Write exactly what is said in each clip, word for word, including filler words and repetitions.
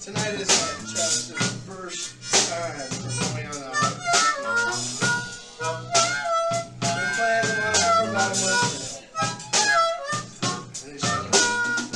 Tonight is uh, Travis's first time performing on a harp. Been playing the one for about a month now. And he's showing up.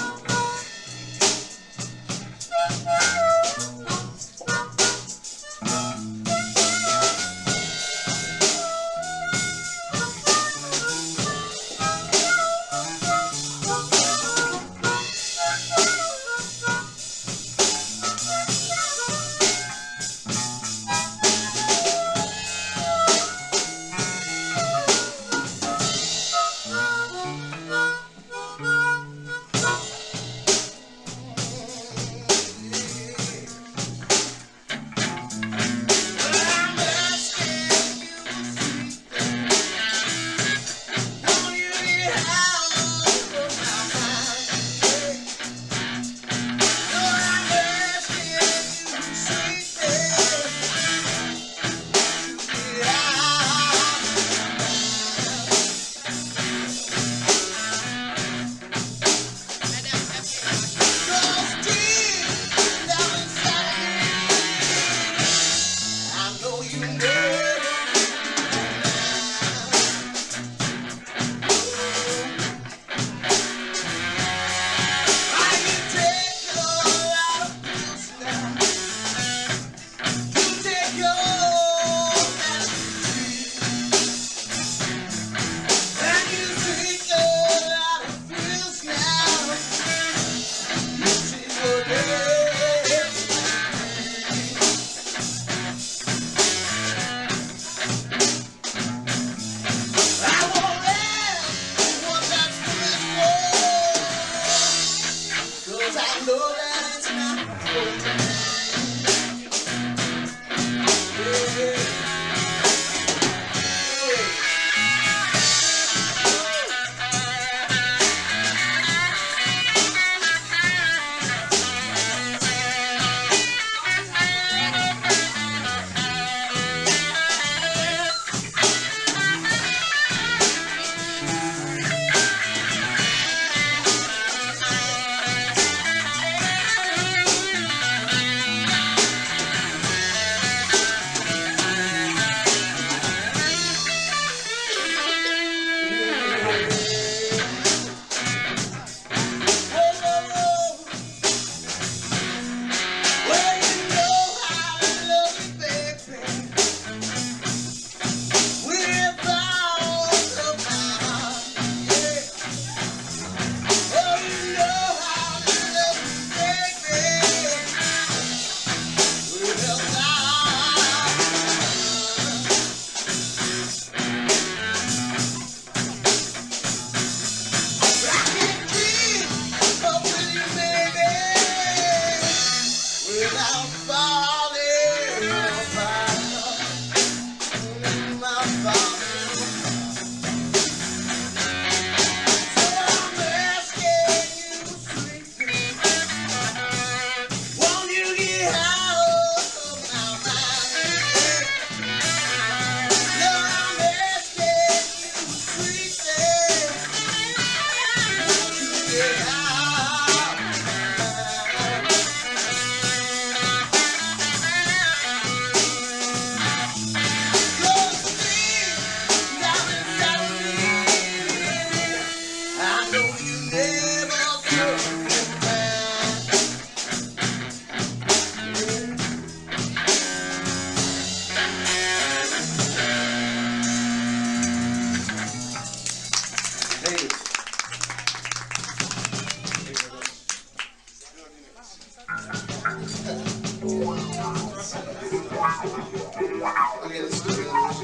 Okay, let's do it.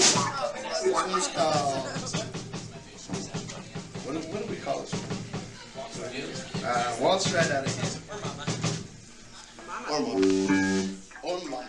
This one's called. What do, what do we call this one? Uh, Waltz Right Out of Here. Or Mama. Or Mama.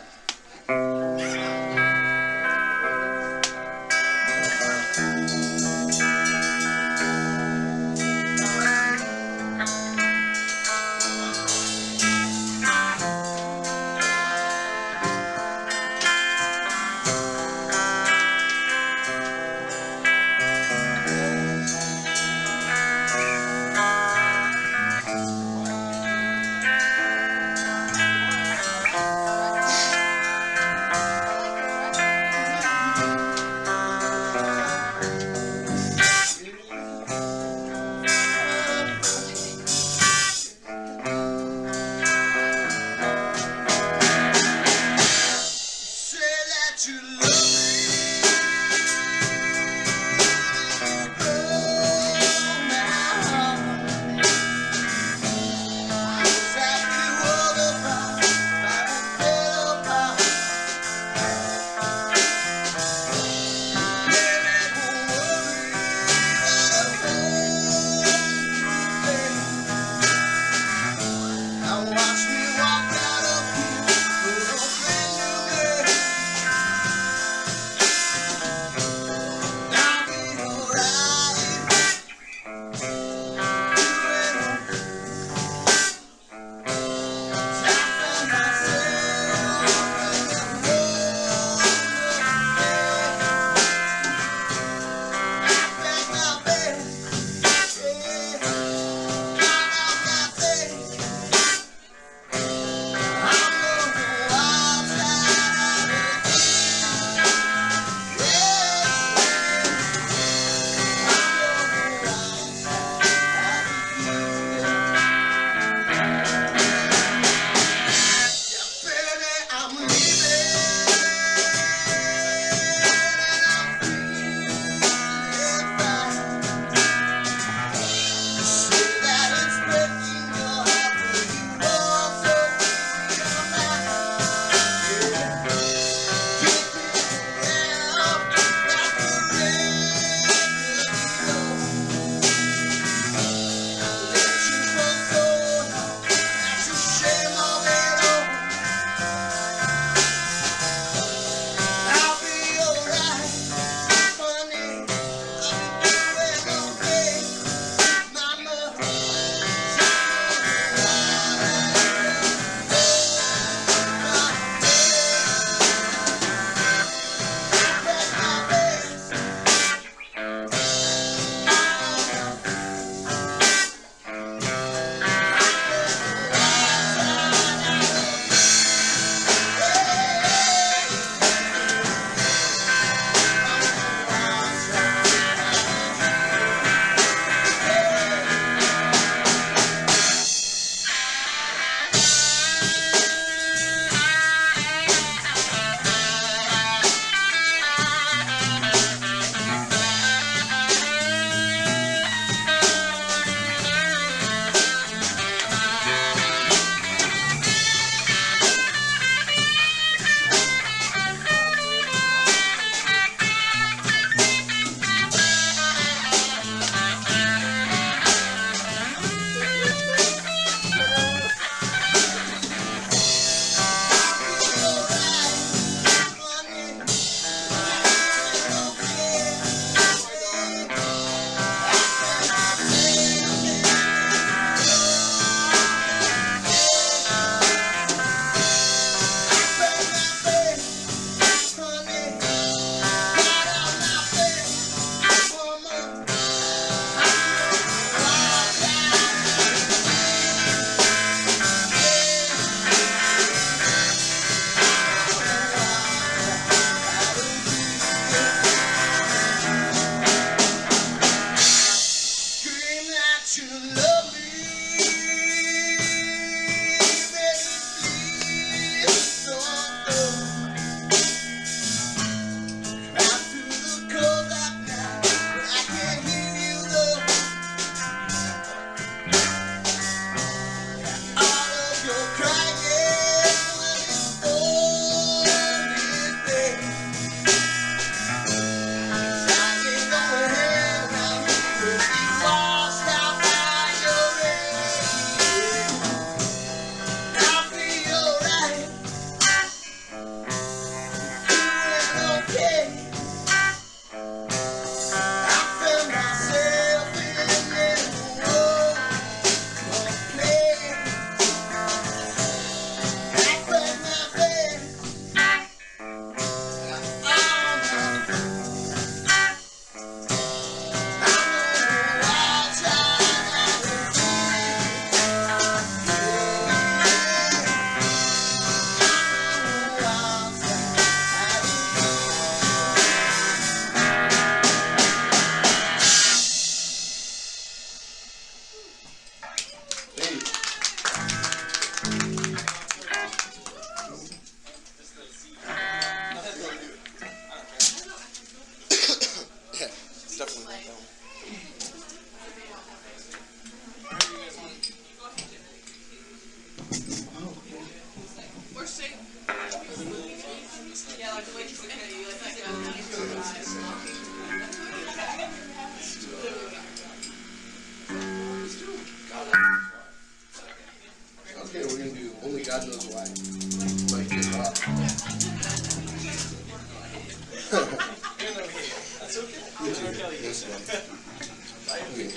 This one. Okay.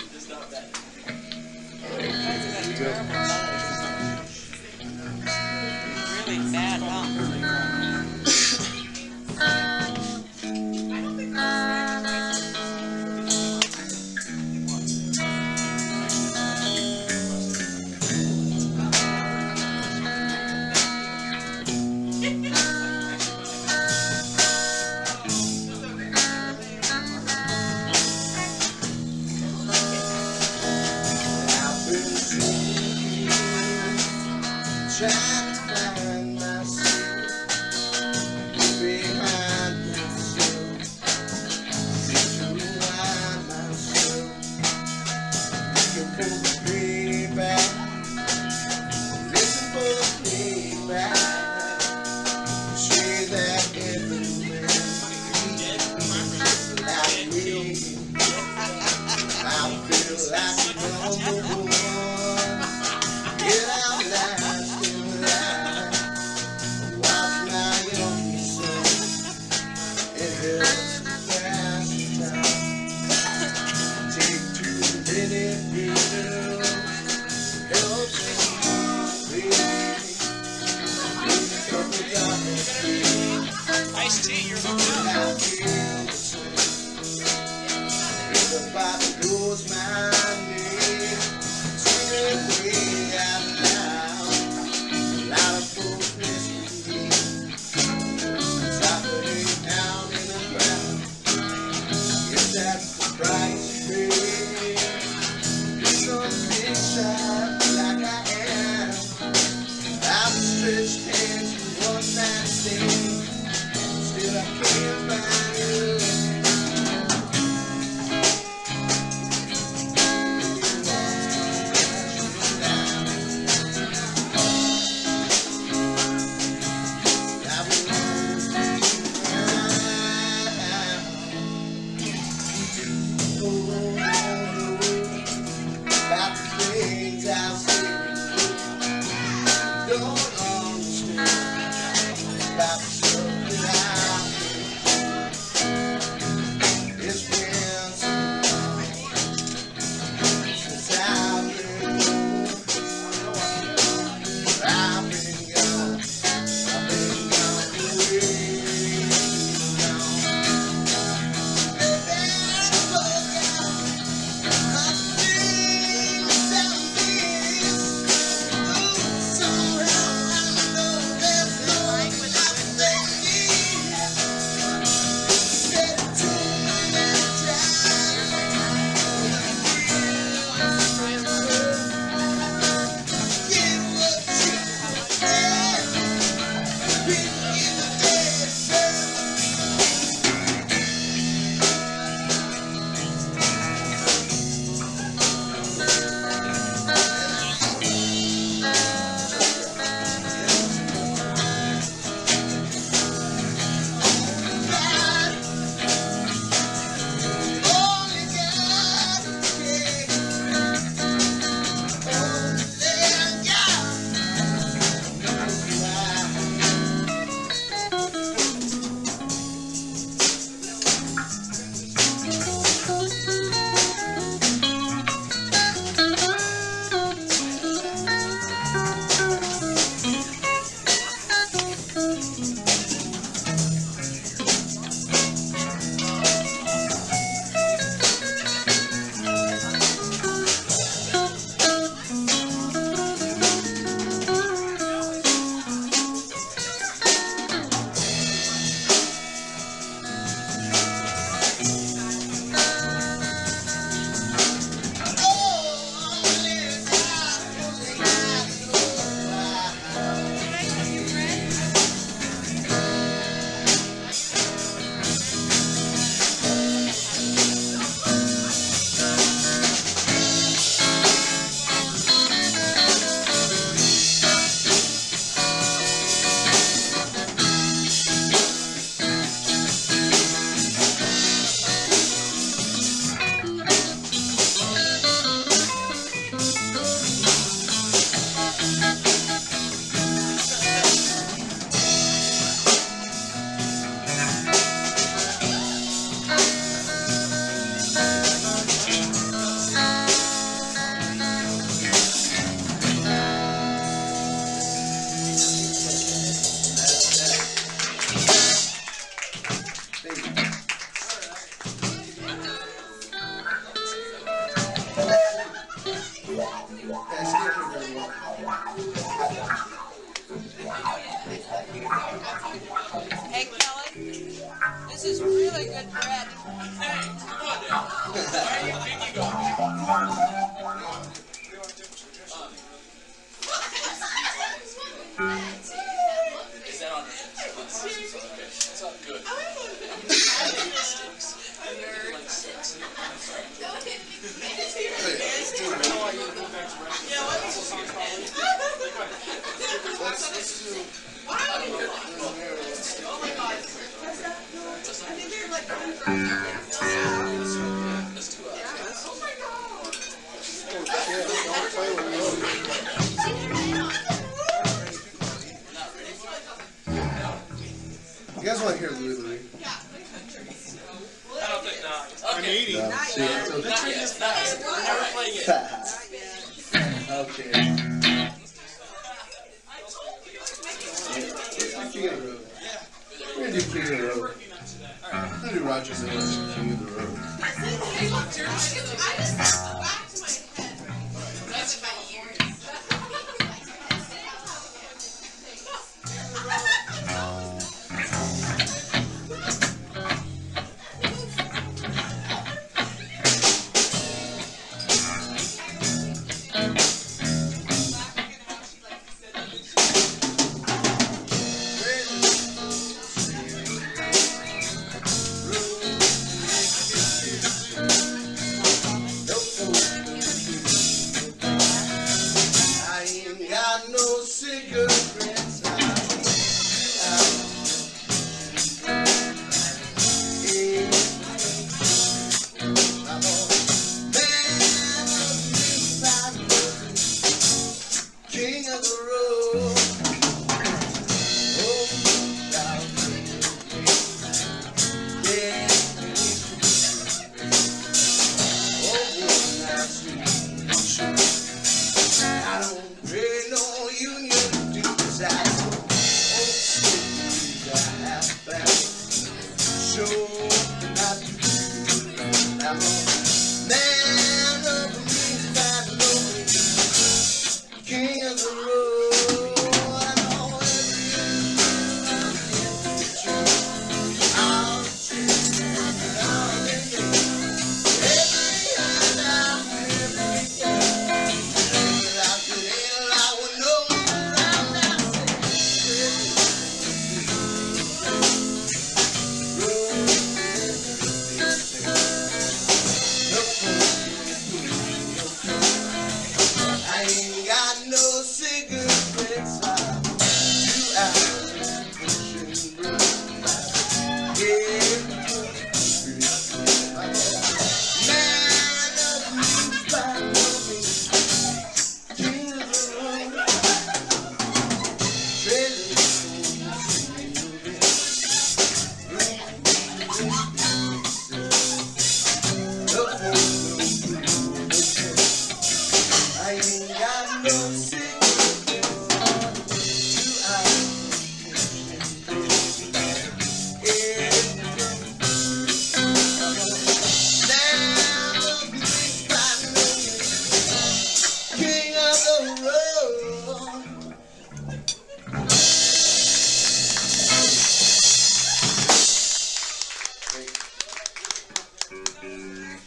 Really bad, huh? Trying to find myself behind myself, to rewind myself, looking for the playback, listen for the playback, say that every man like me, I feel like number one, get out loud. Nice tea, you're hooked up. Everybody knows my name, singing way out loud. A lot of folks listen to me, dropping down in the ground. If that's the price you pay, it's on the big side like I am. I've stretched hands for one night stand. Still I can't find you. I will always be around. Oh, about the things I've seen. Don't understand about the stuff that I've been. It's been so long since I've been home. I've been gone, I've been gone away, gone. Baby, look out. You guys want to hear Louie Louie? I don't think not. I'm eating. No, see, it's The okay. trick is not. We're never playing it. Okay. King of the Road. We're gonna do King of the Road. Alright, I'm gonna do Roger Miller's King of the Road. No cigarettes. I'm king of the road. Oh, yeah. Oh, I don't pay no union dues. I don't I have back. Show not to do. I'm a man of the means, king of the road. I know every I'll choose I'll every hand out, every I ain't got no cigarettes. I'm too out pushing brooms. Yeah, man of me, follow me, king of the road, treasure I ain't got no king of the road.